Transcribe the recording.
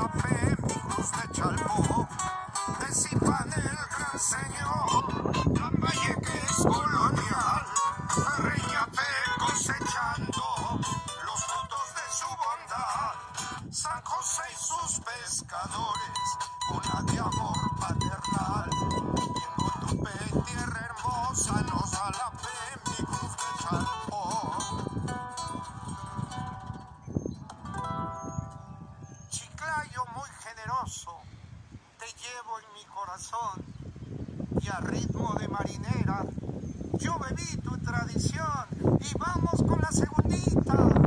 la fe, mi cruz de Chalpó, de Zipán el gran señor, Lambaye que es colonial, Reñate cosechando los frutos de su bondad, San José y sus pescadores, una de amor paternal, y en Guatupé, tierra hermosa, nos da la fe, mi cruz de Chalpó. Chiclayo muy generoso, te llevo en mi corazón, y a ritmo de marinera, yo bebí tu tradición, y vamos con la segundita.